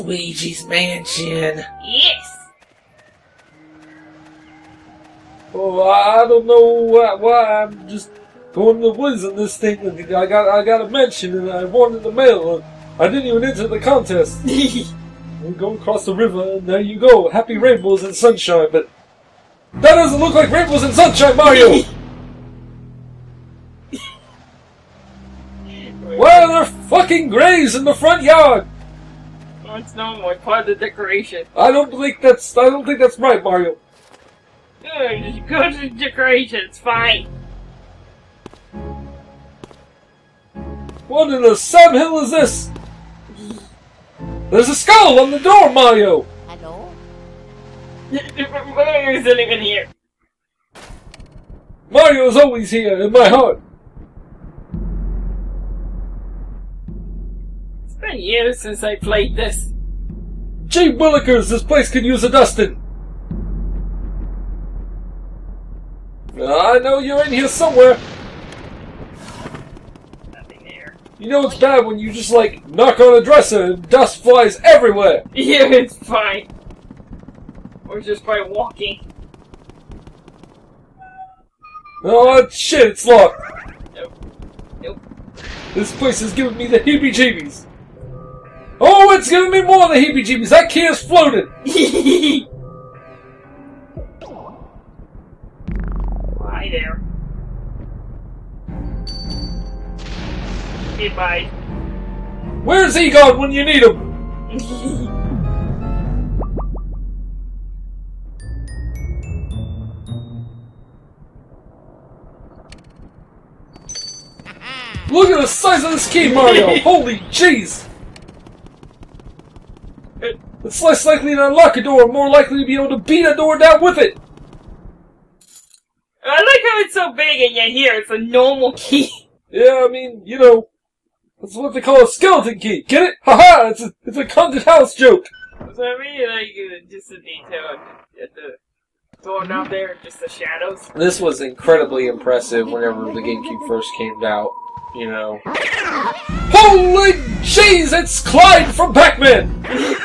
Luigi's Mansion. Yes! Oh, I don't know why I'm just going to the woods on this thing. I got a mansion and I won in the mail. I didn't even enter the contest. We go across the river and there you go. Happy rainbows and sunshine, but that doesn't look like rainbows and sunshine, Mario! Why are there fucking graves in the front yard? Well, it's normal, part of the decoration. I don't think that's right, Mario. Good, go to the decoration, it's fine. What in the Sam Hill is this? There's a skull on the door, Mario! Hello? Mario isn't even here. Mario's always here in my heart. It's been years since I played this. Gee willikers, this place could use a dusting. I know you're in here somewhere. Nothing there. You know it's bad when you just like knock on a dresser and dust flies everywhere. Yeah, it's fine. Or just by walking. Oh shit, it's locked. Nope. This place is giving me the heebie-jeebies. Oh, it's giving me more than the heebie-jeebies. That key is floating. Hi there. Goodbye. Where's he gone when you need him? Look at the size of this key, Mario! Holy jeez! It's less likely to unlock a door, more likely to be able to beat a door down with it! I like how it's so big and yet here it's a normal key. Yeah, I mean, you know, that's what they call a skeleton key. Get it? Haha! It's a haunted house joke! So I really like just the detail at the door down there, just the shadows. This was incredibly impressive whenever the GameCube first came out, you know. Holy jeez, it's Clyde from Pac-Man!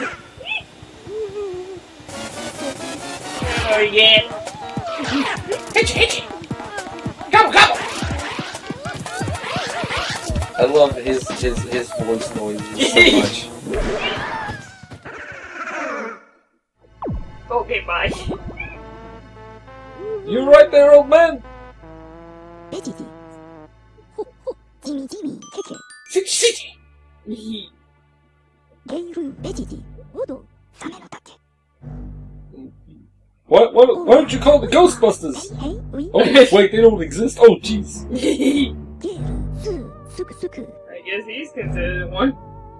Oh yeah. Hitchy! Gobble, gobble! I love his voice noises so much. Okay, bye. You right there, old man? Sit. What? Why don't you call the Ghostbusters? Oh, wait, they don't exist? Oh, jeez. I guess he's considered one.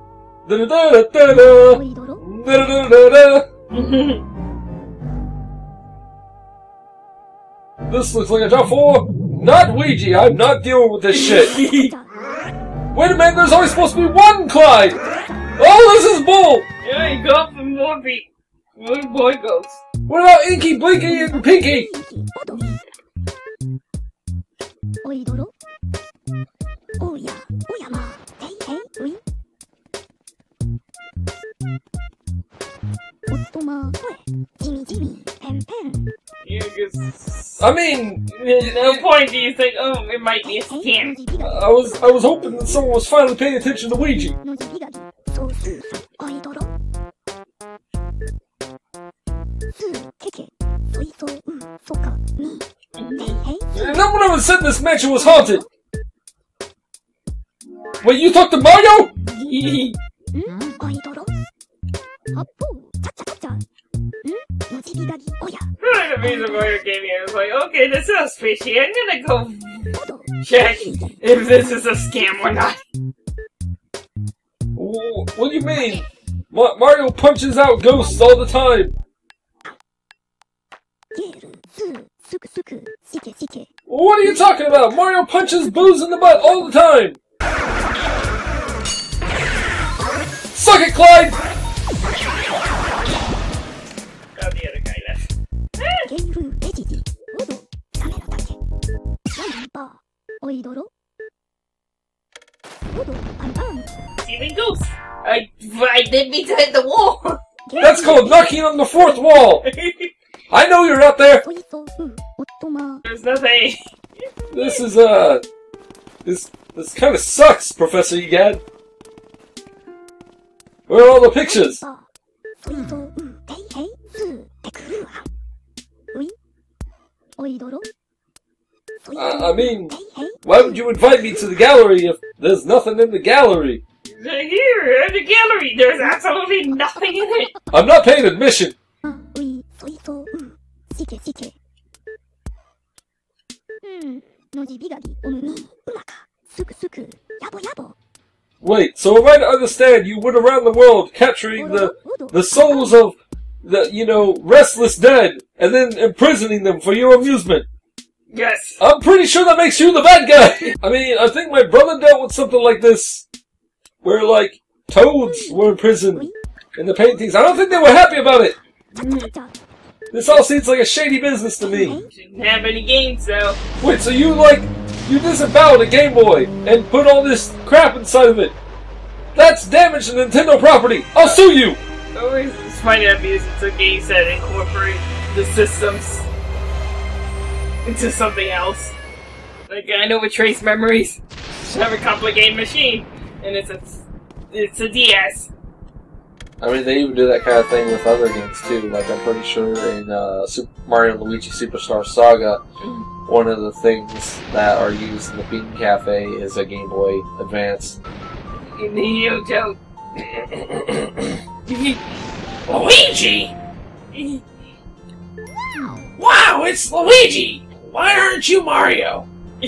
This looks like a job for not Luigi. I'm not dealing with this shit. Wait a minute, there's only supposed to be one Clyde! Oh, this is bull! Yeah, you go for more beat. More boy ghosts. What about Inky, Blinky, and Pinky? Yeah, cause I mean, at no point do you think, oh, it might be a scam. I was hoping that someone was finally paying attention to Luigi. No one ever said this mansion was haunted. Wait, you talked to Mario? The reason why you gave me, I was like, okay, this sounds fishy. I'm gonna go check if this is a scam or not. What do you mean? Mario punches out ghosts all the time. What are you talking about? Mario punches Boos in the butt all the time. Suck it, Clyde! Oh, the other guy left. Stealing ghosts! I didn't mean to hit the wall. That's called knocking on the fourth wall. I know you're out there. There's nothing. This is this kind of sucks, Professor Egad. Where are all the pictures? I mean, why would you invite me to the gallery if there's nothing in the gallery? Here, in the gallery, there's absolutely nothing in it. I'm not paying admission. Wait, so am I to understand you went around the world capturing the souls of the, restless dead and then imprisoning them for your amusement? Yes. I'm pretty sure that makes you the bad guy! I mean, I think my brother dealt with something like this, where, like, toads were imprisoned in the paintings. I don't think they were happy about it! This all seems like a shady business to me. Shouldn't have any games, though. Wait, so you disemboweled a Game Boy and put all this crap inside of it? That's damage to Nintendo property! I'll sue you! I always find it amusing to games that incorporate the systems into something else. Like, I know with Trace Memories, you have a complicated machine, and it's a DS. I mean, they even do that kind of thing with other games too. Like, I'm pretty sure in Super Mario & Luigi Superstar Saga, one of the things that are used in the Bean Cafe is a Game Boy Advance. No joke. Luigi! Wow, it's Luigi! Why aren't you Mario?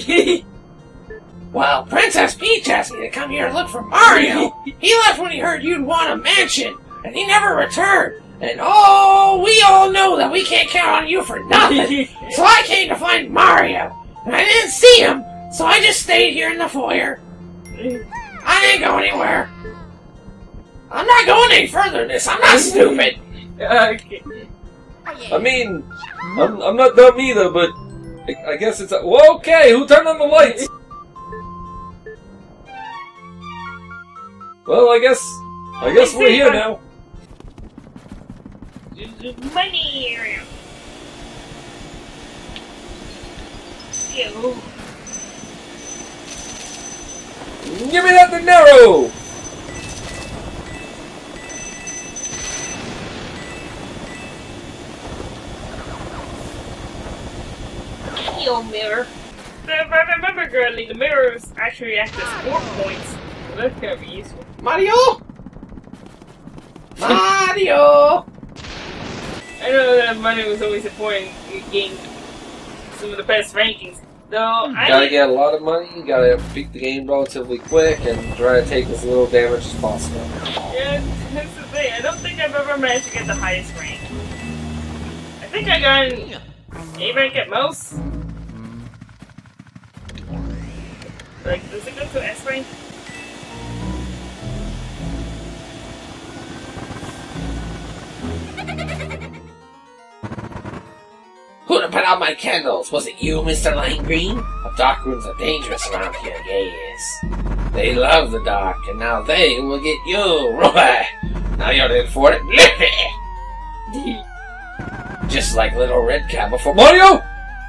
Well, Princess Peach asked me to come here and look for Mario. He left when he heard you'd want a mansion, and he never returned. And oh, we all know that we can't count on you for nothing. So I came to find Mario. And I didn't see him, so I just stayed here in the foyer. I didn't go anywhere. I'm not going any further than this. I'm not stupid. Okay. I mean, I'm not dumb either, but I guess it's well, okay, who turned on the lights? Well, I guess we're here now. Money area. Ew. Give me that dinero! Yo, mirror. If I remember correctly, the mirrors actually act as score points. So that's gonna be useful. Mario? Mario! I know that money was always important in getting some of the best rankings. Though You gotta get a lot of money, you gotta beat the game relatively quick, and try to take as little damage as possible. Yeah, that's the thing. I don't think I've ever managed to get the highest rank. I think I got an A rank at most. Like, does it go to S rank? Who done put out my candles? Was it you, Mr. Lime Green? The dark rooms are dangerous around here, yes. They love the dark, and now they will get you, Roy. Now you're in for it, Lippy. Just like little Red Cap before Mario!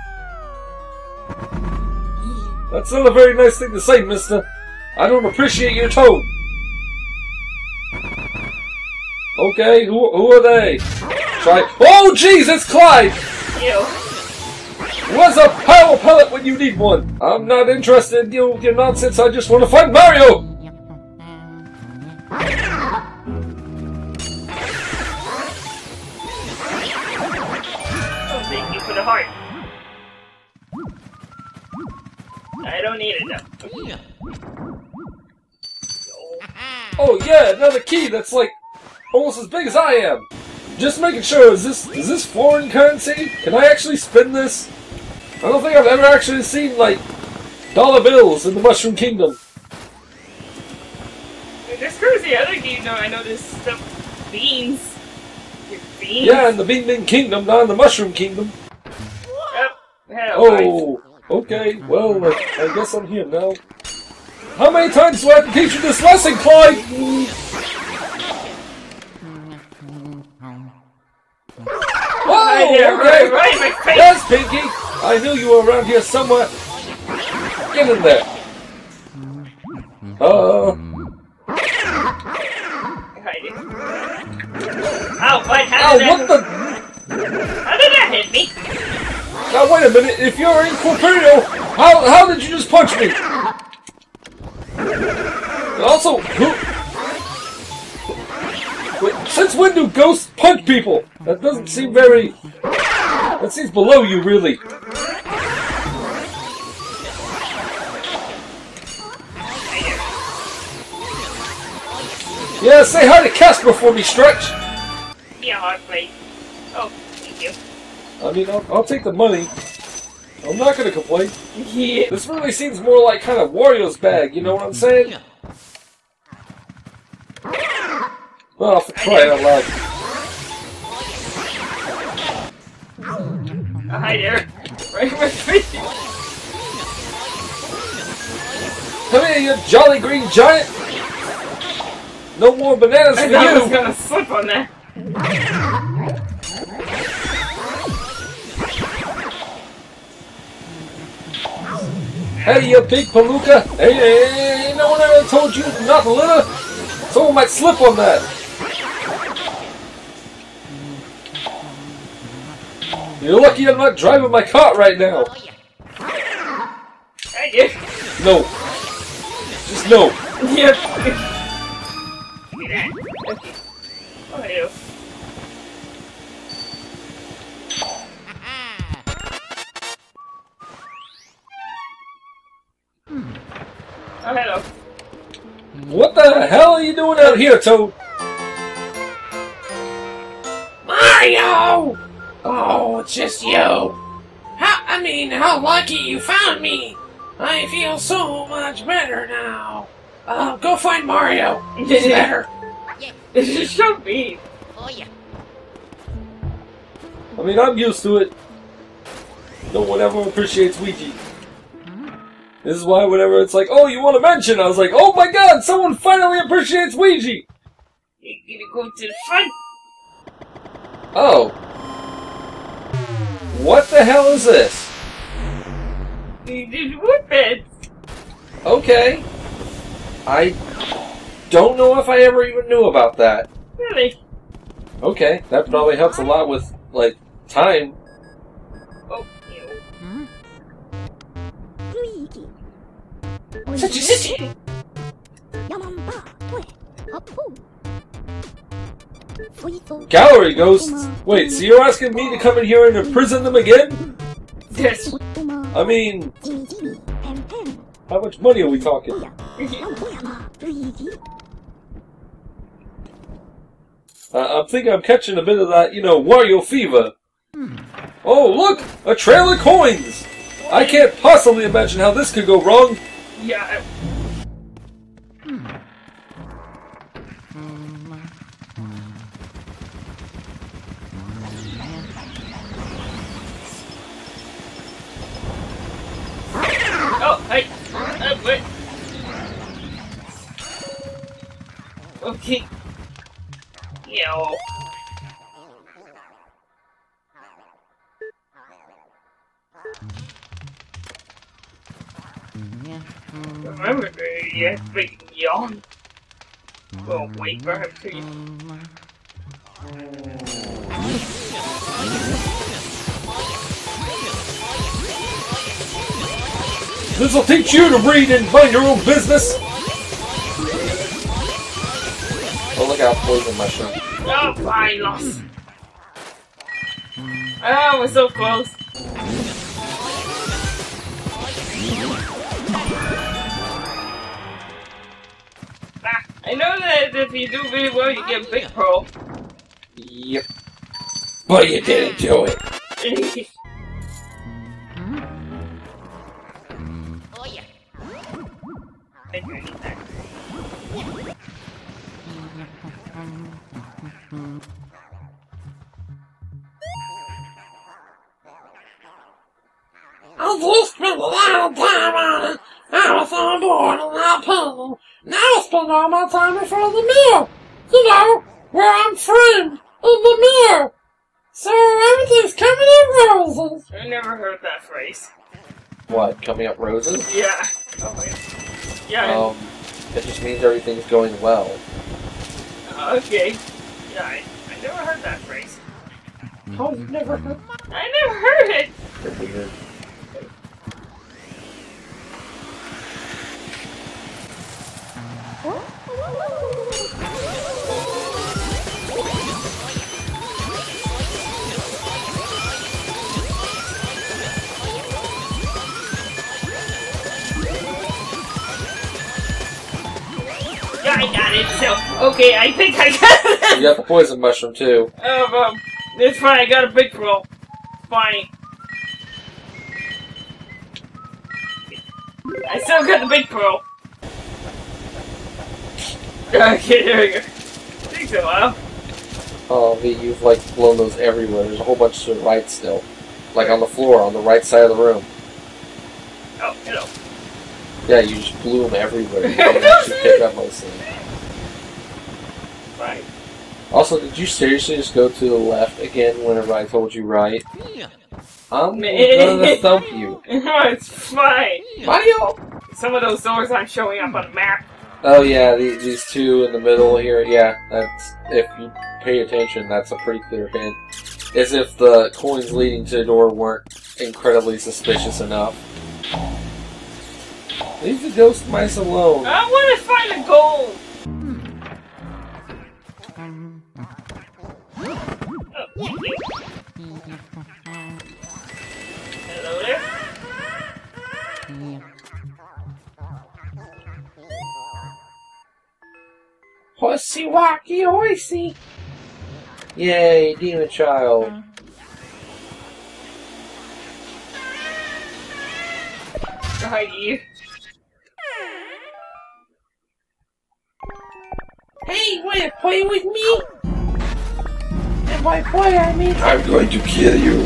That's not a very nice thing to say, mister. I don't appreciate your tone. Okay, who are they? Try. Oh, jeez, it's Clyde! Ew. Where's a power pellet when you need one? I'm not interested in dealing with your nonsense, I just want to find Mario! Oh, thank you for the heart. I don't need it though. Oh yeah, another key that's like almost as big as I am. Just making sure, is this foreign currency? Can I actually spin this? I don't think I've ever actually seen like dollar bills in the Mushroom Kingdom. There's crazy other games though. I know there's stuff beans. Beans. Yeah, in the Bean Bean Kingdom, not in the Mushroom Kingdom. Oh, okay. Well, I guess I'm here now. How many times do I have to teach you this lesson, Clyde? Oh, okay. Right in my face. Yes, Pinky. I knew you were around here somewhere. Get in there. Oh, what? How did that hit me? Now wait a minute. If you're incorporeal, how did you just punch me? And also, since when do ghosts punch people? That doesn't seem very... That seems below you, really. Yeah, say hi to Casper for me, Stretch! Yeah, great. Oh, thank you. I mean, I'll take the money. I'm not gonna complain. Yeah. This really seems more like kind of Wario's bag, you know what I'm saying? Oh, for crying out loud. Hi there. Right in my face. Come here, you jolly green giant! No more bananas for you! I was gonna slip on that. Hey, you big palooka! Hey, no one ever told you not to litter! Someone might slip on that! You're lucky I'm not driving my cart right now! Thank you. No. Just no. Yep. Oh, yeah. Oh, hello. What the hell are you doing out here, Toad? Mario! Oh, it's just you. How lucky you found me. I feel so much better now. Go find Mario. He's better. This is so mean. I mean, I'm used to it. No one ever appreciates Luigi. This is why whenever it's like, oh, you want to mention? I was like, oh my god, someone finally appreciates Luigi! You're gonna go to the front. Oh. What the hell is this? There's wood beds. Okay. I don't know if I ever even knew about that. Really? Okay, that probably helps a lot with, like, time. Oh, ew. Such a city. Gallery ghosts? Wait, so you're asking me to come in here and imprison them again? Yes. I mean, how much money are we talking? I'm thinking I'm catching a bit of that, you know, Wario fever. Oh, look! A trail of coins! I can't possibly imagine how this could go wrong. Yeah. Oh, hey. Wait. Okay. Yo. Remember, you have to make him yawn. We'll wait for him to. This'll teach you to read and mind your own business. Oh, look out, poison mushroom. Oh, I lost. Oh, we're so close. I know that if you do really well, you get big pearl. Yep. But you didn't do it. Oh yeah. I do need that. I just spent a lot of time on it. I was on board on that puzzle. Now I spend all my time in front of the mill. You know, where I'm framed in the roses? I never heard that phrase. What? Coming up roses? Yeah. Oh my. Yeah. It just means everything's going well. Okay. Yeah, I never heard that phrase. Oh, you've never heard? I never heard it. You're weird. Yeah, I got it. So, okay, I think I got it. You got the poison mushroom too. It's fine. I got a big pearl. Fine. I still got the big pearl. Okay, there we go. Takes a while. Oh, V, you've like blown those everywhere. There's a whole bunch to the right still. Like on the floor, on the right side of the room. Oh, hello. Yeah, you just blew them everywhere. You didn't actually pick up most of them. Right. Also, did you seriously just go to the left again whenever I told you right? I'm gonna thump you. No, it's fine. Mario! Some of those doors aren't showing up on the map. Oh yeah, these two in the middle here, yeah, that's, if you pay attention, that's a pretty clear hint. As if the coins leading to the door weren't incredibly suspicious enough. Leave the ghost mice alone. I want to find a gold. Oh, thank you. Hello there. Horsey wacky horsey. Yay, demon child. Hi, you. Hey, wanna play with me? And by play, I mean... I'm going to kill you.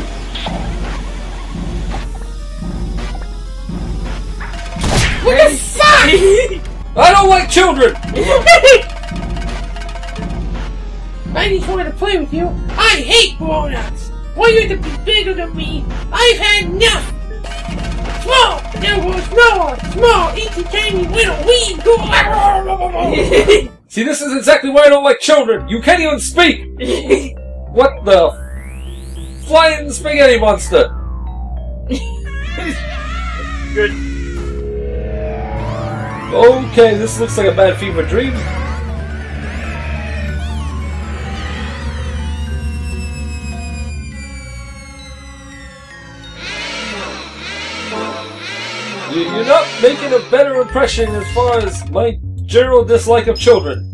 What the fuck? I don't like children! I just want to play with you. I hate grown-ups. Why you have to be bigger than me? I've had enough. Small, now go small, small, itty tiny little weed. See, this is exactly why I don't like children. You can't even speak. What the flying spaghetti monster? Good. Okay, this looks like a bad fever dream. You're not making a better impression as far as my general dislike of children.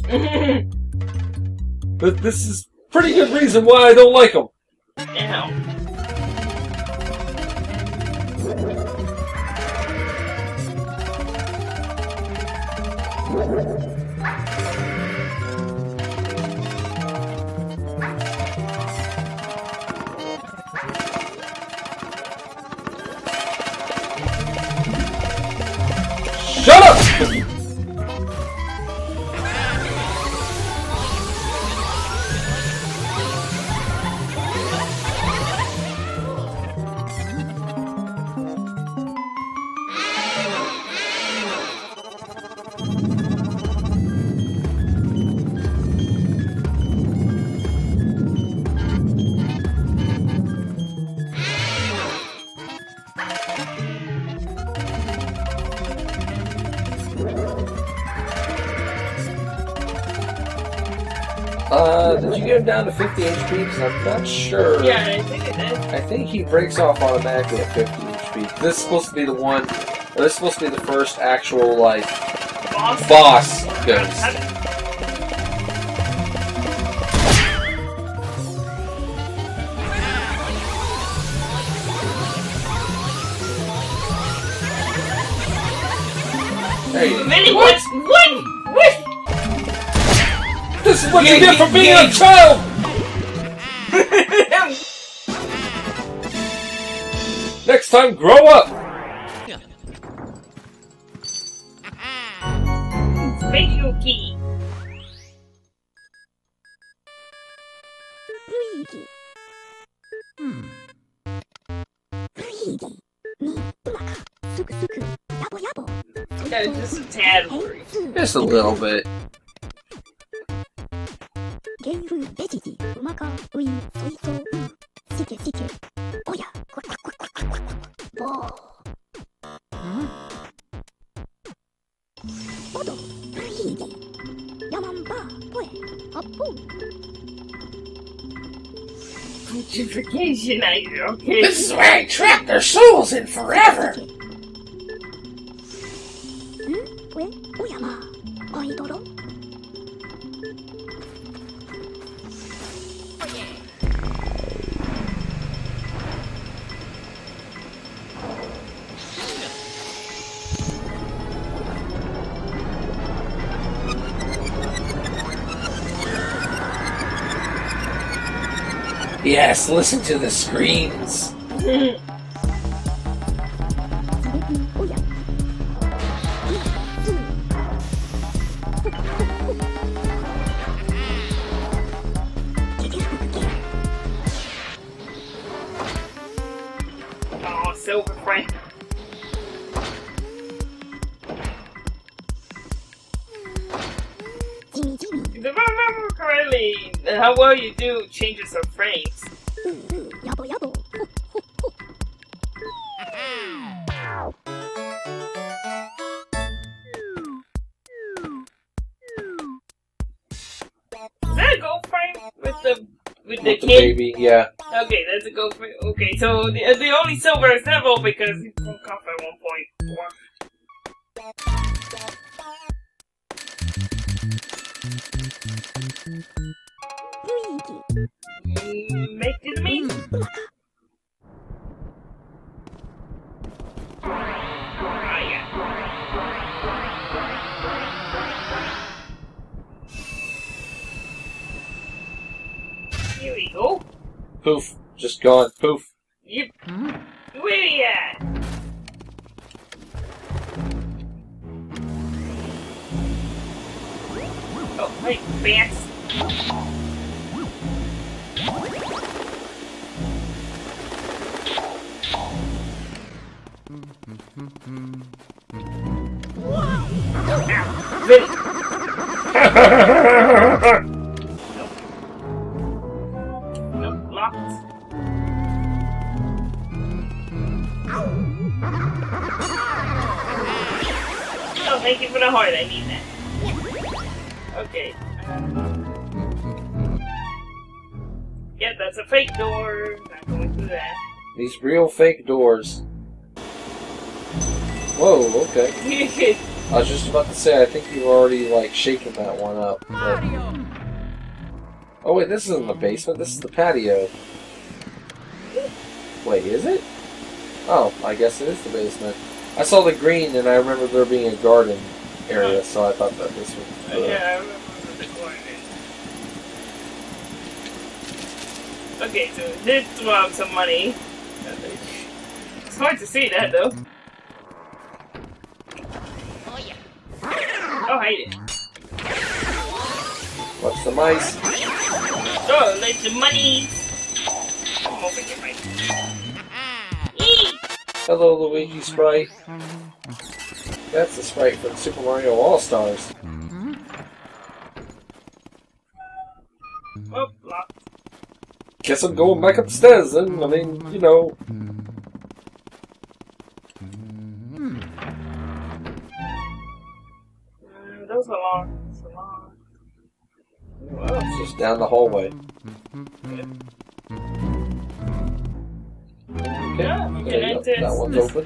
But this is pretty good reason why I don't like them. Ow. Shut up! Did you get him down to 50 HP? Because I'm not sure. Yeah, I think it is. I think he breaks off automatically at 50 HP. This is supposed to be the one, or this is supposed to be the first actual, like, boss ghost. Hey, Minnie, what? What? This is what you get for being a child! Next time, grow up! Special key. Luigi. Yeah, just a tad worried. Just a little bit. Gentrification, okay. This is where I trap their souls in forever. Yes, listen to the screams. Oh, silver frame. If I remember correctly, how well you do changes of frames. Is that a gold frame with the With the kid? baby, yeah. Okay, that's a gold frame. Okay, so the only silver is Neville because he broke off at 1.4. Make it me. Ah, yeah. Here we go. Poof. Just gone. Poof. Yep. Where you at? Oh, hey, bats. Nope, locked. Oh, thank you for the heart, I need that. Okay. Yeah, that's a fake door. Not going through that. These real fake doors. Whoa, okay. I was just about to say, I think you've already, like, shaken that one up. But... Oh, wait, this isn't the basement. This is the patio. Wait, is it? Oh, I guess it is the basement. I saw the green, and I remember there being a garden area, so I thought that this was... Yeah, I remember the corner. Okay, so did throw out some money. It's hard to see that, though. Oh, hide it. What's the mice? Oh, let the money. I'm opening your mic. Hello, Luigi sprite. That's the sprite from Super Mario All-Stars. Oh, locked. Guess I'm going back upstairs then. I mean, you know. Those are long. Those are long. Well, it's just down the hallway. Okay, Yeah, you there can you go. enter. That one's open.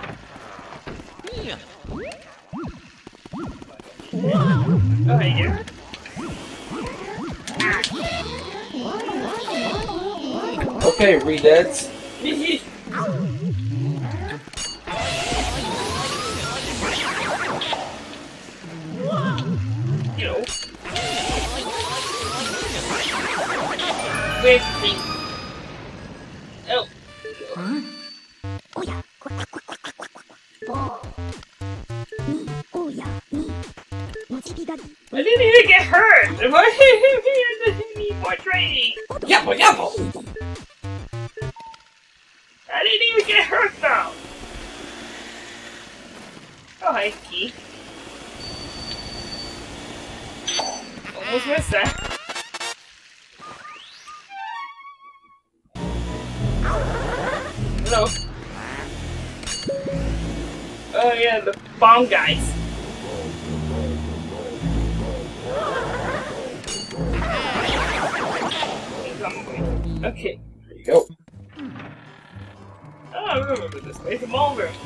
Oh, hey there. Okay, redeads. Yo. Where's the thing? Oh. I didn't even get hurt! Why didn't need more training? Yabble, yabble. I didn't even get hurt though! Oh, hi, key. Almost missed that. Hello. Oh yeah, the bomb guys. Okay. There you go. Oh, I remember this place. A ball room.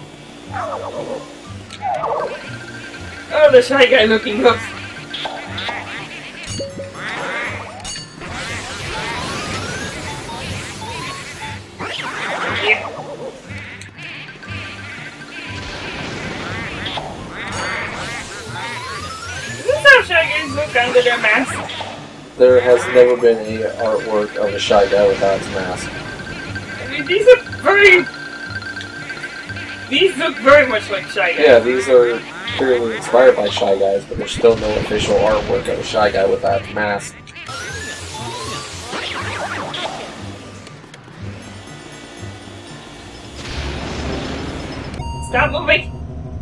Oh, the shy guy looking up. Yeah. Is this how shy guys look under their mask? There has never been any artwork of a shy guy without his mask. I mean, these are very... These look very much like Shy Guys. Yeah, these are clearly inspired by Shy Guys, but there's still no official artwork of a Shy Guy without a mask. Stop moving!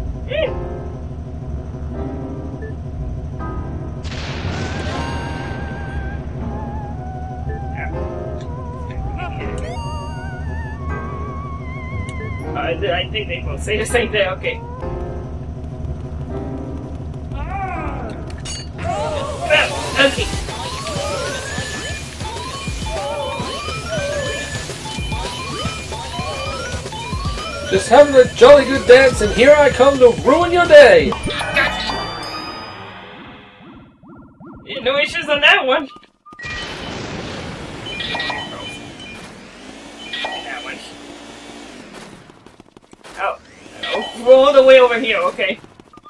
I think they both say the same thing, okay. Okay. Just having a jolly good dance, and here I come to ruin your day! Yeah, no issues on that one. That one. Oh, we're all the way over here, okay.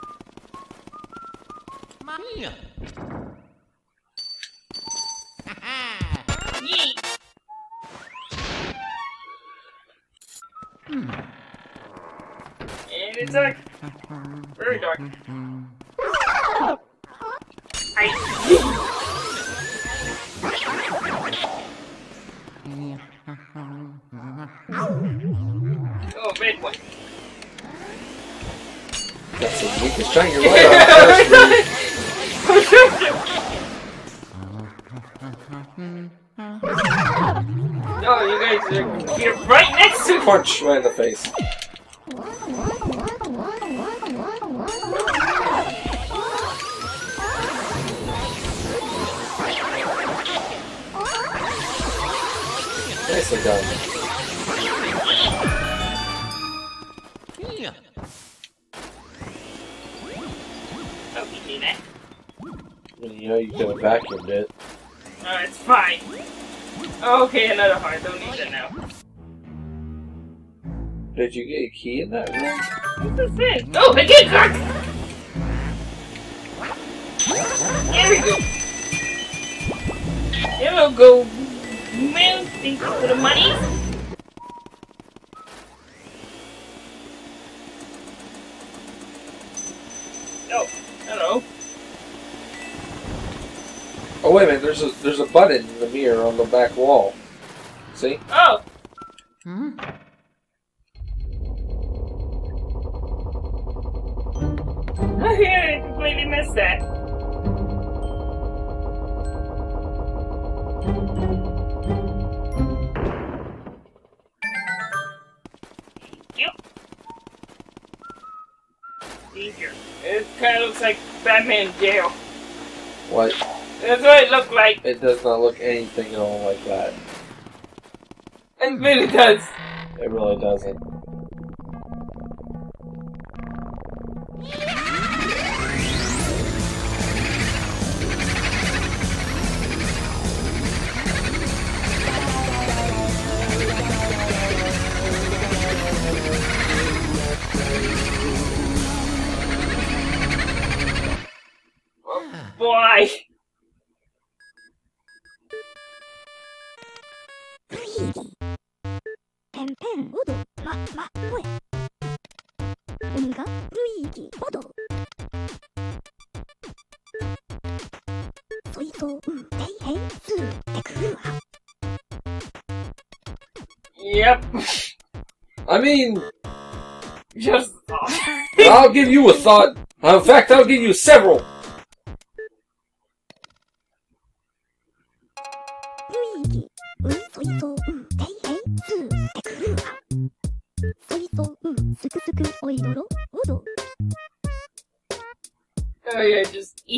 Mia. Yee. And it's dark. Very dark. Oh, red one. That's the weakest shine your light on. No, you guys are here right next to Punch right in the face. Nicely done. Mia. Oh, you see that? You know you could have vacuumed it. It's fine. Okay, another heart. Don't need that now. Did you get a key in that room? What's this? Oh, the key card! There we go. Hello, go. Man, thank you for the money. Oh, hello. Oh wait a minute, there's a button in the mirror on the back wall. See? Oh. Hmm? I completely missed that. Yep. Danger. It kind of looks like Batman jail. What? That's what it looked like. It does not look anything at all like that. It really does. It really doesn't. Boy. Luigi. Pen pen odo ma ma poe. Oni ga Luigi odo. Soito teihen su teku wa. Yep. I mean, Just. I'll give you a thought. In fact, I'll give you several.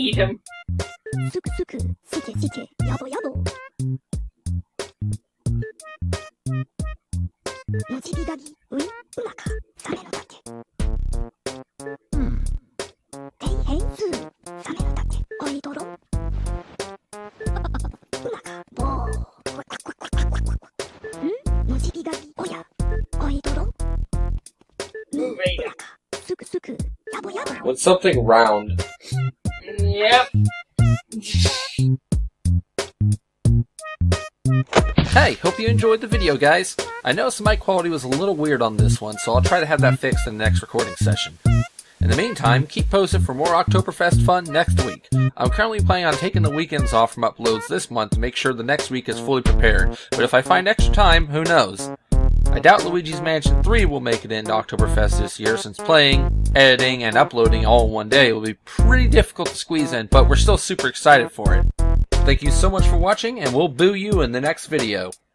eat him. すくすくしけしけやぼやぼもちびがぎういうまかサメのたけへいへいすーサメのたけおいどろうまかぼーもちびがぎおやおいどろうまかすくすくやぼやぼ With something round. Yep. Hey, hope you enjoyed the video, guys. I noticed the mic quality was a little weird on this one, so I'll try to have that fixed in the next recording session. In the meantime, keep posted for more Oktoberfest fun next week. I'm currently planning on taking the weekends off from uploads this month to make sure the next week is fully prepared, but if I find extra time, who knows? I doubt Luigi's Mansion 3 will make it into Oktoberfest this year, since playing, editing, and uploading all in one day will be pretty difficult to squeeze in, but we're still super excited for it. Thank you so much for watching, and we'll boo you in the next video.